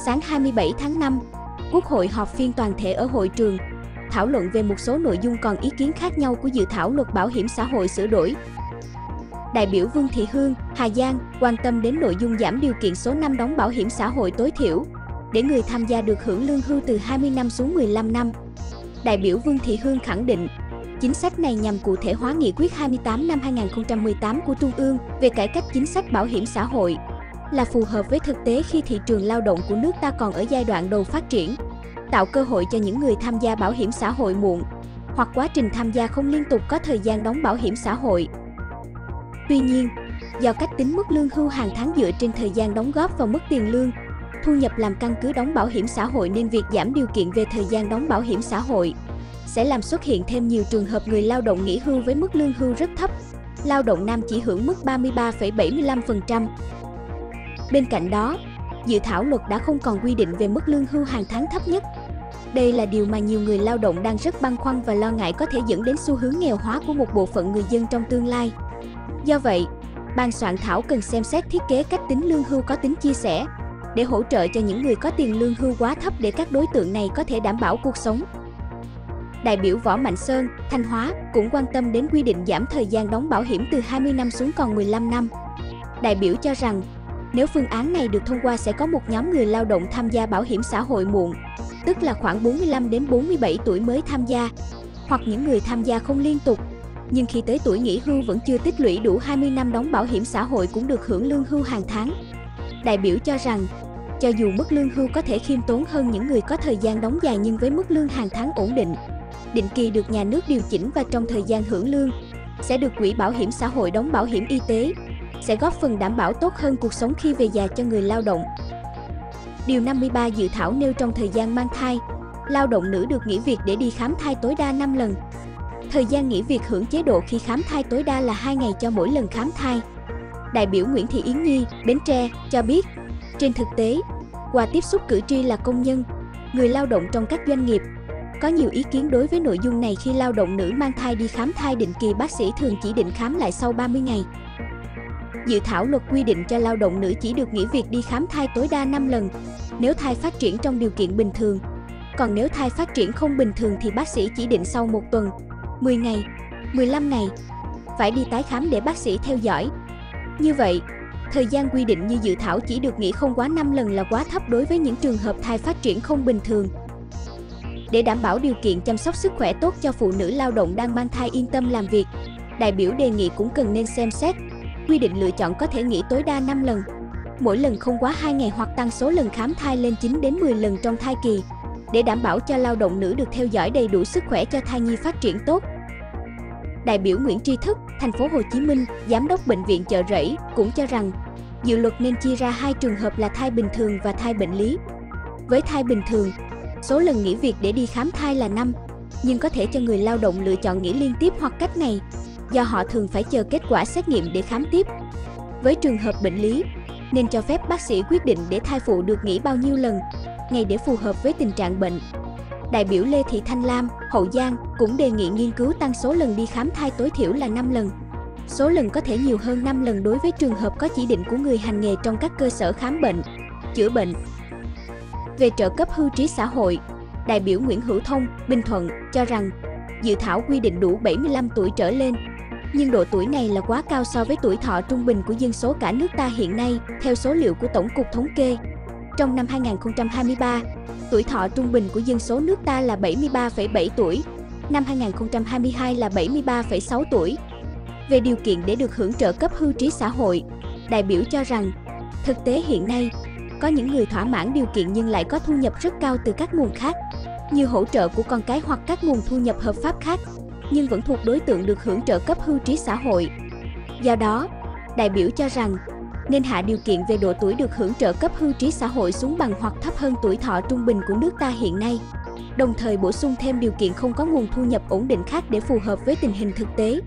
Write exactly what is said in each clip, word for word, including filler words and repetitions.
Sáng hai mươi bảy tháng năm, Quốc hội họp phiên toàn thể ở hội trường, thảo luận về một số nội dung còn ý kiến khác nhau của dự thảo luật bảo hiểm xã hội sửa đổi. Đại biểu Vương Thị Hương, Hà Giang quan tâm đến nội dung giảm điều kiện số năm đóng bảo hiểm xã hội tối thiểu, để người tham gia được hưởng lương hưu từ hai mươi năm xuống mười lăm năm. Đại biểu Vương Thị Hương khẳng định, chính sách này nhằm cụ thể hóa nghị quyết hai mươi tám năm hai nghìn không trăm mười tám của Trung ương về cải cách chính sách bảo hiểm xã hội, là phù hợp với thực tế khi thị trường lao động của nước ta còn ở giai đoạn đầu phát triển, tạo cơ hội cho những người tham gia bảo hiểm xã hội muộn hoặc quá trình tham gia không liên tục có thời gian đóng bảo hiểm xã hội. Tuy nhiên, do cách tính mức lương hưu hàng tháng dựa trên thời gian đóng góp vào mức tiền lương, thu nhập làm căn cứ đóng bảo hiểm xã hội nên việc giảm điều kiện về thời gian đóng bảo hiểm xã hội sẽ làm xuất hiện thêm nhiều trường hợp người lao động nghỉ hưu với mức lương hưu rất thấp. Lao động nam chỉ hưởng mức ba mươi ba phẩy bảy mươi lăm phần trăm. Bên cạnh đó, dự thảo luật đã không còn quy định về mức lương hưu hàng tháng thấp nhất. Đây là điều mà nhiều người lao động đang rất băn khoăn và lo ngại có thể dẫn đến xu hướng nghèo hóa của một bộ phận người dân trong tương lai. Do vậy, ban soạn thảo cần xem xét thiết kế cách tính lương hưu có tính chia sẻ, để hỗ trợ cho những người có tiền lương hưu quá thấp để các đối tượng này có thể đảm bảo cuộc sống. Đại biểu Võ Mạnh Sơn, Thanh Hóa cũng quan tâm đến quy định giảm thời gian đóng bảo hiểm từ hai mươi năm xuống còn mười lăm năm. Đại biểu cho rằng, nếu phương án này được thông qua sẽ có một nhóm người lao động tham gia bảo hiểm xã hội muộn, tức là khoảng bốn mươi lăm đến bốn mươi bảy tuổi mới tham gia, hoặc những người tham gia không liên tục, nhưng khi tới tuổi nghỉ hưu vẫn chưa tích lũy đủ hai mươi năm đóng bảo hiểm xã hội cũng được hưởng lương hưu hàng tháng. Đại biểu cho rằng, cho dù mức lương hưu có thể khiêm tốn hơn những người có thời gian đóng dài nhưng với mức lương hàng tháng ổn định, định kỳ được nhà nước điều chỉnh và trong thời gian hưởng lương, sẽ được quỹ bảo hiểm xã hội đóng bảo hiểm y tế, sẽ góp phần đảm bảo tốt hơn cuộc sống khi về già cho người lao động. Điều năm mươi ba dự thảo nêu trong thời gian mang thai, lao động nữ được nghỉ việc để đi khám thai tối đa năm lần. Thời gian nghỉ việc hưởng chế độ khi khám thai tối đa là hai ngày cho mỗi lần khám thai. Đại biểu Nguyễn Thị Yến Nhi, Bến Tre, cho biết, trên thực tế, qua tiếp xúc cử tri là công nhân, người lao động trong các doanh nghiệp, có nhiều ý kiến đối với nội dung này khi lao động nữ mang thai đi khám thai định kỳ bác sĩ thường chỉ định khám lại sau ba mươi ngày. Dự thảo luật quy định cho lao động nữ chỉ được nghỉ việc đi khám thai tối đa năm lần, nếu thai phát triển trong điều kiện bình thường. Còn nếu thai phát triển không bình thường thì bác sĩ chỉ định sau một tuần, mười ngày, mười lăm ngày, phải đi tái khám để bác sĩ theo dõi. Như vậy, thời gian quy định như dự thảo chỉ được nghỉ không quá năm lần là quá thấp đối với những trường hợp thai phát triển không bình thường. Để đảm bảo điều kiện chăm sóc sức khỏe tốt cho phụ nữ lao động đang mang thai yên tâm làm việc, đại biểu đề nghị cũng cần nên xem xét, quy định lựa chọn có thể nghỉ tối đa năm lần, mỗi lần không quá hai ngày hoặc tăng số lần khám thai lên chín đến mười lần trong thai kỳ, để đảm bảo cho lao động nữ được theo dõi đầy đủ sức khỏe cho thai nhi phát triển tốt. Đại biểu Nguyễn Tri Thức, Thành phố Hồ Chí Minh, Giám đốc Bệnh viện Chợ Rẫy cũng cho rằng, dự luật nên chia ra hai trường hợp là thai bình thường và thai bệnh lý. Với thai bình thường, số lần nghỉ việc để đi khám thai là năm, nhưng có thể cho người lao động lựa chọn nghỉ liên tiếp hoặc cách ngày, do họ thường phải chờ kết quả xét nghiệm để khám tiếp. Với trường hợp bệnh lý, nên cho phép bác sĩ quyết định để thai phụ được nghỉ bao nhiêu lần, ngày để phù hợp với tình trạng bệnh. Đại biểu Lê Thị Thanh Lam, Hậu Giang cũng đề nghị nghiên cứu tăng số lần đi khám thai tối thiểu là năm lần. Số lần có thể nhiều hơn năm lần đối với trường hợp có chỉ định của người hành nghề trong các cơ sở khám bệnh, chữa bệnh. Về trợ cấp hưu trí xã hội, đại biểu Nguyễn Hữu Thông, Bình Thuận cho rằng, dự thảo quy định đủ bảy mươi lăm tuổi trở lên, nhưng độ tuổi này là quá cao so với tuổi thọ trung bình của dân số cả nước ta hiện nay, theo số liệu của Tổng cục Thống kê. Trong năm hai nghìn không trăm hai mươi ba, tuổi thọ trung bình của dân số nước ta là bảy mươi ba phẩy bảy tuổi, năm hai nghìn không trăm hai mươi hai là bảy mươi ba phẩy sáu tuổi. Về điều kiện để được hưởng trợ cấp hưu trí xã hội, đại biểu cho rằng, thực tế hiện nay, có những người thỏa mãn điều kiện nhưng lại có thu nhập rất cao từ các nguồn khác, như hỗ trợ của con cái hoặc các nguồn thu nhập hợp pháp khác, nhưng vẫn thuộc đối tượng được hưởng trợ cấp hưu trí xã hội. Do đó, đại biểu cho rằng, nên hạ điều kiện về độ tuổi được hưởng trợ cấp hưu trí xã hội xuống bằng hoặc thấp hơn tuổi thọ trung bình của nước ta hiện nay, đồng thời bổ sung thêm điều kiện không có nguồn thu nhập ổn định khác để phù hợp với tình hình thực tế.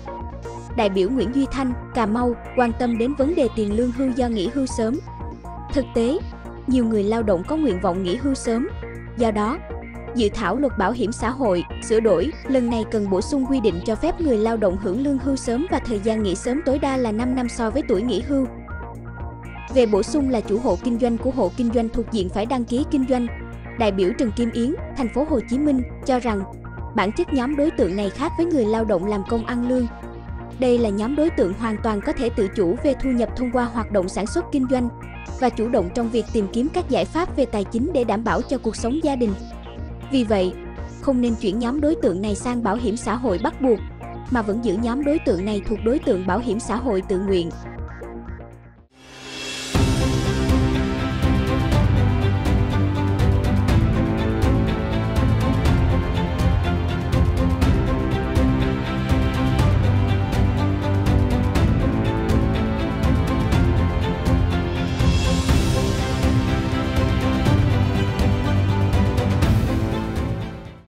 Đại biểu Nguyễn Duy Thanh, Cà Mau quan tâm đến vấn đề tiền lương hưu do nghỉ hưu sớm. Thực tế, nhiều người lao động có nguyện vọng nghỉ hưu sớm. Do đó, dự thảo luật bảo hiểm xã hội sửa đổi lần này cần bổ sung quy định cho phép người lao động hưởng lương hưu sớm và thời gian nghỉ sớm tối đa là năm năm so với tuổi nghỉ hưu. Về bổ sung là chủ hộ kinh doanh của hộ kinh doanh thuộc diện phải đăng ký kinh doanh, đại biểu Trần Kim Yến, thành phố Hồ Chí Minh cho rằng bản chất nhóm đối tượng này khác với người lao động làm công ăn lương. Đây là nhóm đối tượng hoàn toàn có thể tự chủ về thu nhập thông qua hoạt động sản xuất kinh doanh và chủ động trong việc tìm kiếm các giải pháp về tài chính để đảm bảo cho cuộc sống gia đình. Vì vậy, không nên chuyển nhóm đối tượng này sang bảo hiểm xã hội bắt buộc, mà vẫn giữ nhóm đối tượng này thuộc đối tượng bảo hiểm xã hội tự nguyện.